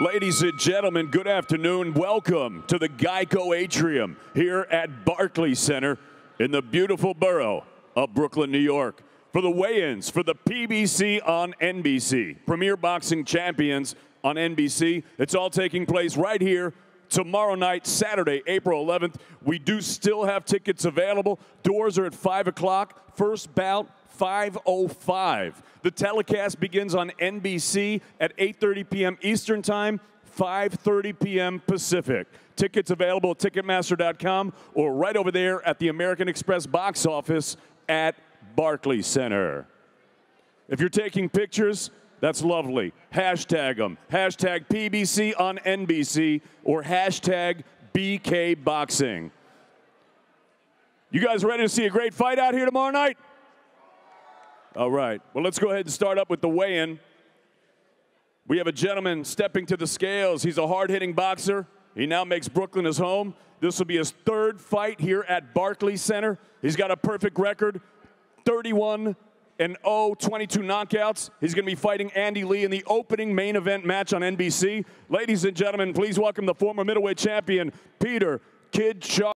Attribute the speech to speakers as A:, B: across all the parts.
A: Ladies and gentlemen, good afternoon. Welcome to the Geico Atrium here at Barclays Center in the beautiful borough of Brooklyn, New York. For the weigh-ins for the PBC on NBC, Premier Boxing Champions on NBC. It's all taking place right here tomorrow night, Saturday, April 11th. We do still have tickets available. Doors are at 5 o'clock. First bout, 5:05. The telecast begins on NBC at 8:30 p.m. Eastern Time, 5:30 p.m. Pacific. Tickets available at Ticketmaster.com or right over there at the American Express box office at Barclays Center. If you're taking pictures, that's lovely. Hashtag them. Hashtag PBC on NBC or hashtag BK Boxing. You guys ready to see a great fight out here tomorrow night? All right. Well, let's go ahead and start up with the weigh-in. We have a gentleman stepping to the scales. He's a hard-hitting boxer. He now makes Brooklyn his home. This will be his third fight here at Barclays Center. He's got a perfect record, 31-0, 22 knockouts. He's going to be fighting Andy Lee in the opening main event match on NBC. Ladies and gentlemen, please welcome the former middleweight champion, Peter "Kid" Shaw.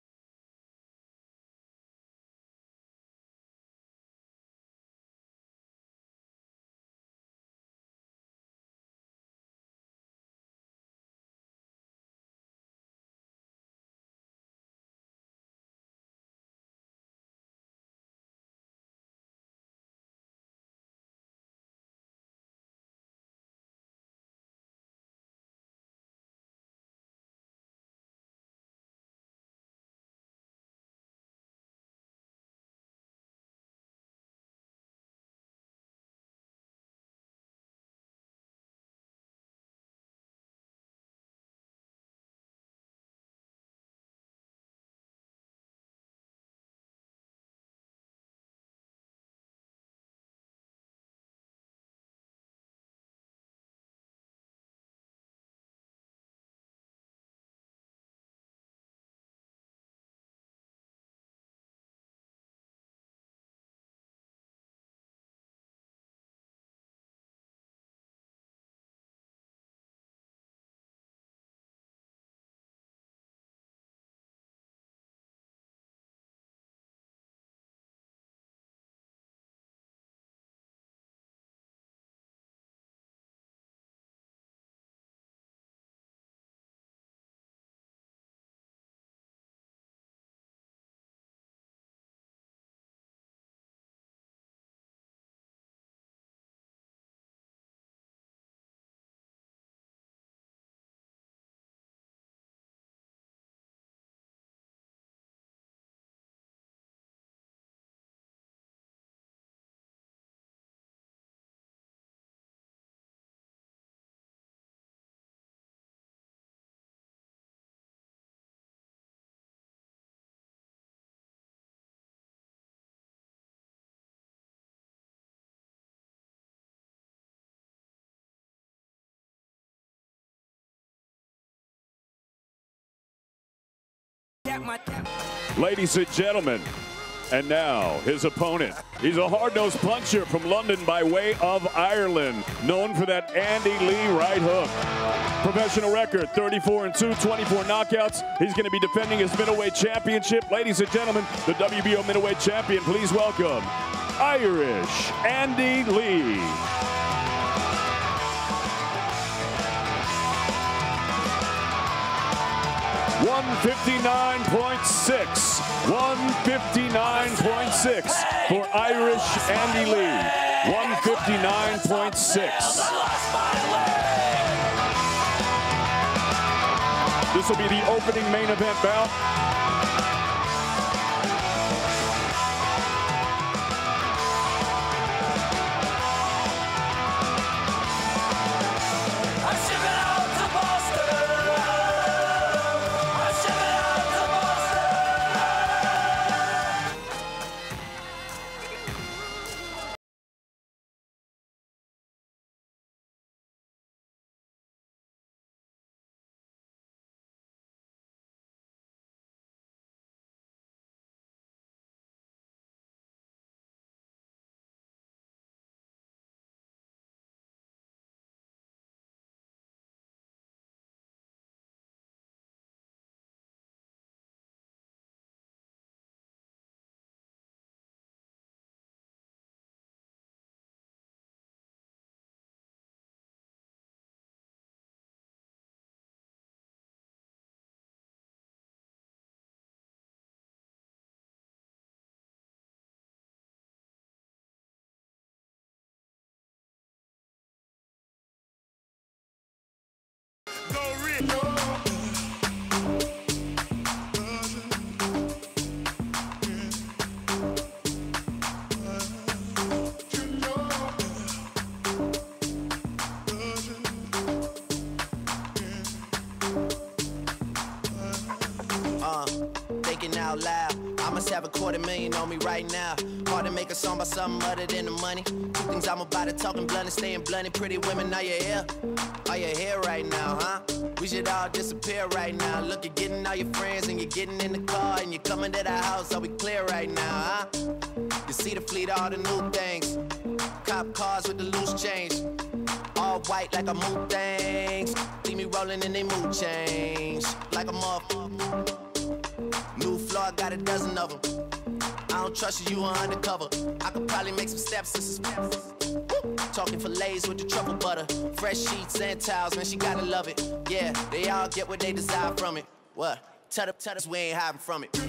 A: Ladies and gentlemen, and now his opponent. He's a hard-nosed puncher from London by way of Ireland, known for that Andy Lee right hook. Professional record, 34-2, 24 knockouts. He's going to be defending his middleweight championship. Ladies and gentlemen, the WBO middleweight champion, please welcome Irish Andy Lee. 159.6. 159.6 for Irish Andy Lee. 159.6. This will be the opening main event bout.
B: Thinking out loud, I must have $250,000 on me right now. Hard to make a song about something other than the money. Two things I'm about to talking blunt and staying blunt. Pretty women, are you here? Are you here right now, huh? We should all disappear right now. Look, you're getting all your friends and you're getting in the car and you're coming to the house. Are we clear right now, huh? You see the fleet, all the new things. Cop cars with the loose change. All white like a mood things. See me rolling and they mood change. Like a motherfucker. New floor, I got a dozen of them. I don't trust you, you are undercover. I could probably make some steps to suspense. Talking fillets with the truffle butter. Fresh sheets and towels, man, she gotta love it. Yeah, they all get what they desire from it. What? Tell us we ain't hiding from it.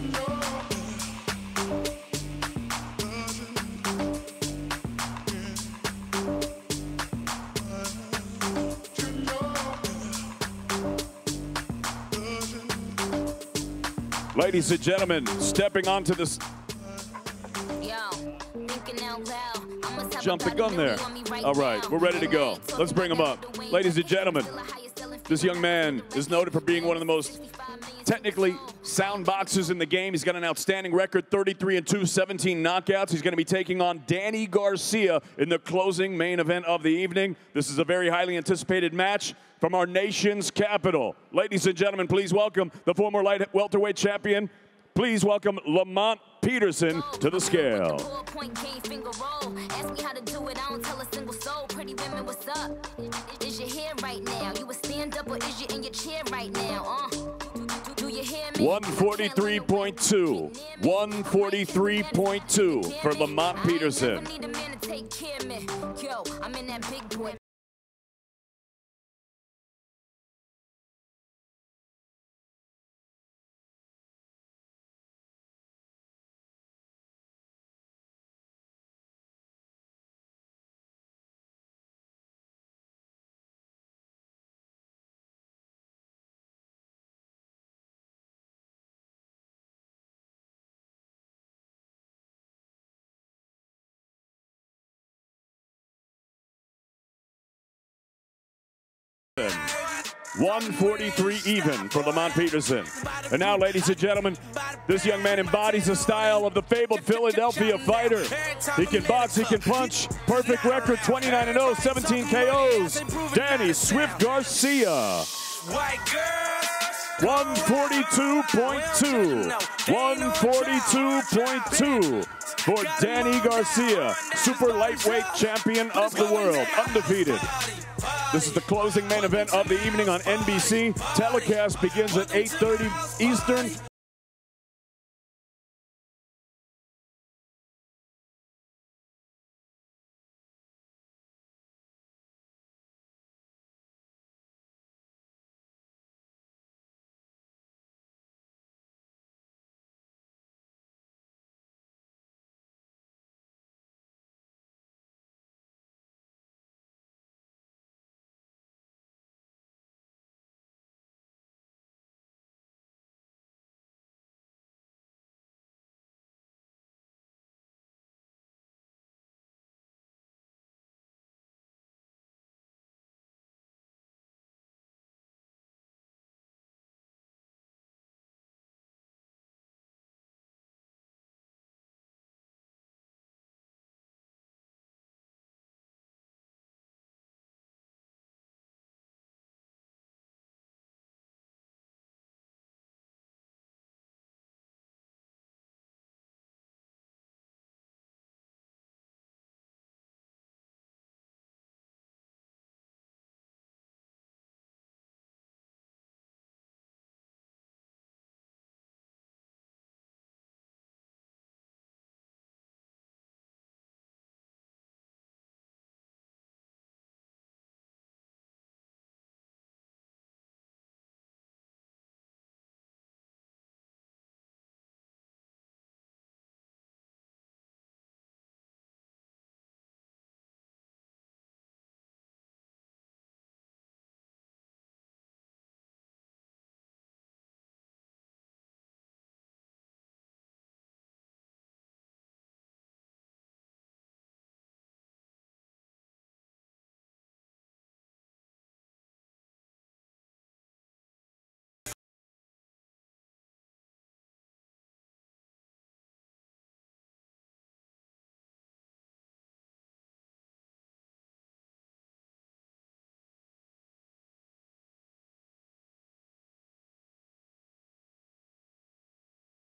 A: Ladies and gentlemen, stepping onto this. Jump the gun there. All right, we're ready to go. Let's bring him up. Ladies and gentlemen, this young man is noted for being one of the most technically sound boxers in the game. He's got an outstanding record, 33-2, 17 knockouts. He's going to be taking on Danny Garcia in the closing main event of the evening. This is a very highly anticipated match from our nation's capital. Ladies and gentlemen, please welcome the former light welterweight champion. Please welcome Lamont Peterson to the scale.
C: Is your hair right now? You a stand up or is you in your chair right now? Do you hear me?
A: 143.2. 143.2 for Lamont Peterson.
C: Yo, I'm in that big boy.
A: $143 even for Lamont Peterson. And now, ladies and gentlemen, this young man embodies the style of the fabled Philadelphia fighter. He can box, he can punch. Perfect record, 29-0, 17 KOs. Danny Swift Garcia. 142.2. 142.2 for Danny Garcia, super lightweight champion of the world, undefeated. This is the closing main event of the evening on NBC. Telecast begins at 8:30 Eastern.